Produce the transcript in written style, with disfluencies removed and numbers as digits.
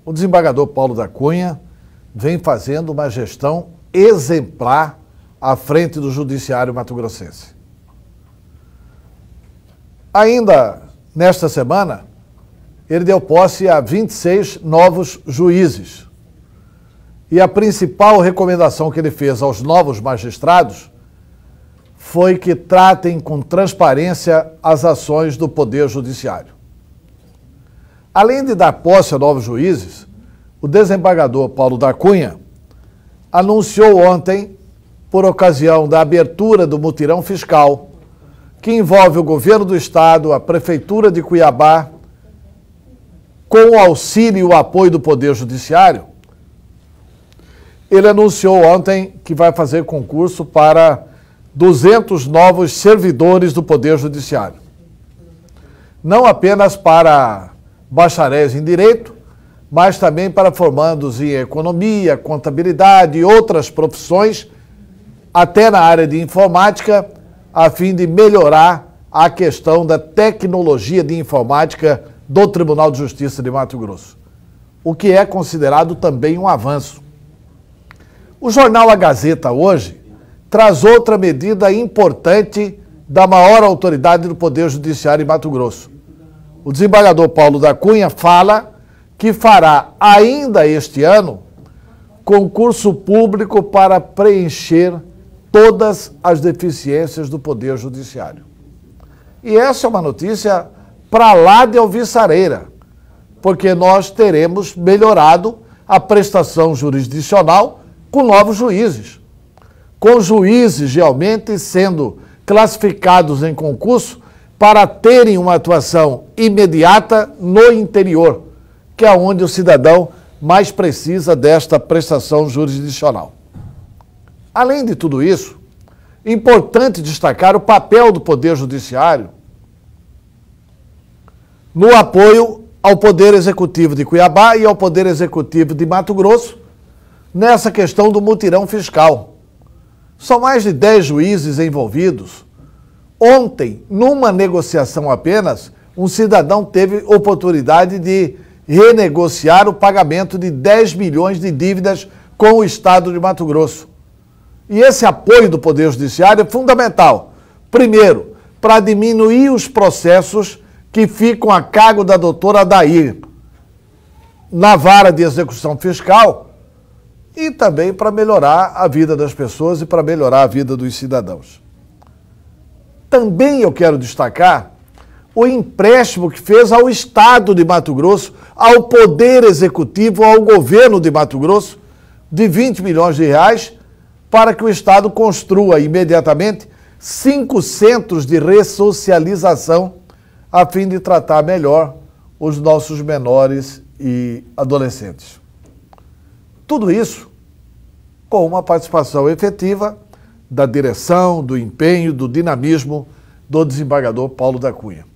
O desembargador Paulo da Cunha vem fazendo uma gestão exemplar à frente do Judiciário mato-grossense. Ainda nesta semana, ele deu posse a 26 novos juízes. E a principal recomendação que ele fez aos novos magistrados foi que tratem com transparência as ações do Poder Judiciário. Além de dar posse a novos juízes, o desembargador Paulo da Cunha anunciou ontem, por ocasião da abertura do mutirão fiscal, que envolve o governo do estado, a Prefeitura de Cuiabá, com o auxílio e o apoio do Poder Judiciário. Ele anunciou ontem que vai fazer concurso para 200 novos servidores do Poder Judiciário. Não apenas para bacharéis em Direito, mas também para formandos em Economia, Contabilidade e outras profissões, até na área de Informática, a fim de melhorar a questão da tecnologia de informática do Tribunal de Justiça de Mato Grosso, o que é considerado também um avanço. O jornal A Gazeta hoje traz outra medida importante da maior autoridade do Poder Judiciário em Mato Grosso. O desembargador Paulo da Cunha fala que fará ainda este ano concurso público para preencher todas as deficiências do Poder Judiciário. E essa é uma notícia para lá de alvissareira, porque nós teremos melhorado a prestação jurisdicional com novos juízes, com juízes realmente sendo classificados em concurso para terem uma atuação imediata no interior, que é onde o cidadão mais precisa desta prestação jurisdicional. Além de tudo isso, é importante destacar o papel do Poder Judiciário no apoio ao Poder Executivo de Cuiabá e ao Poder Executivo de Mato Grosso nessa questão do mutirão fiscal. São mais de 10 juízes envolvidos. Ontem, numa negociação apenas, um cidadão teve oportunidade de renegociar o pagamento de 10 milhões de dívidas com o Estado de Mato Grosso. E esse apoio do Poder Judiciário é fundamental. Primeiro, para diminuir os processos que ficam a cargo da doutora Adair na vara de execução fiscal e também para melhorar a vida das pessoas e para melhorar a vida dos cidadãos. Também eu quero destacar o empréstimo que fez ao Estado de Mato Grosso, ao Poder Executivo, ao governo de Mato Grosso, de 20 milhões de reais, para que o Estado construa imediatamente 5 centros de ressocialização, a fim de tratar melhor os nossos menores e adolescentes. Tudo isso com uma participação efetiva da direção, do empenho, do dinamismo do desembargador Paulo da Cunha.